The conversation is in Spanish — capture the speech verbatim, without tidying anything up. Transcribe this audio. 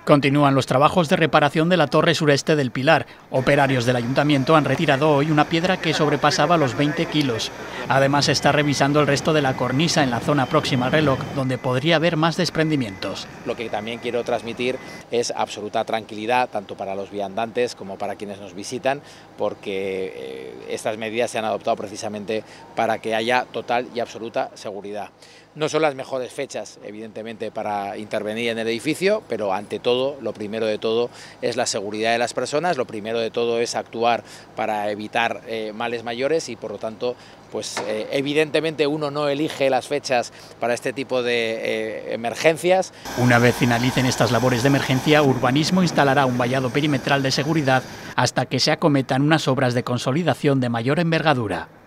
Continúan los trabajos de reparación de la torre sureste del Pilar. Operarios del ayuntamiento han retirado hoy una piedra que sobrepasaba los veinte kilos. Además, se está revisando el resto de la cornisa en la zona próxima al reloj, donde podría haber más desprendimientos. Lo que también quiero transmitir es absoluta tranquilidad, tanto para los viandantes como para quienes nos visitan, porque eh, estas medidas se han adoptado precisamente para que haya total y absoluta seguridad. No son las mejores fechas, evidentemente, para intervenir en el edificio, pero ante todo, lo primero de todo es la seguridad de las personas, lo primero de todo es actuar para evitar eh, males mayores y, por lo tanto, pues eh, evidentemente uno no elige las fechas para este tipo de eh, emergencias. Una vez finalicen estas labores de emergencia, Urbanismo instalará un vallado perimetral de seguridad hasta que se acometan unas obras de consolidación de mayor envergadura.